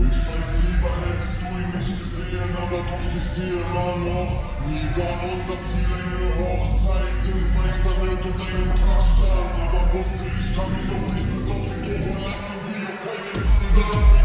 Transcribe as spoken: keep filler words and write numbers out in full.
Ich weiß, lieber hättest du ihn nicht gesehen, aber doch, ich sehe immer noch. Nie war unser Ziel eine Hochzeit, in weißer Welt und einem Kasten. Aber wusste, ich kann mich auf dich bis auf den Tod verlassen, wie auf keinen anderen.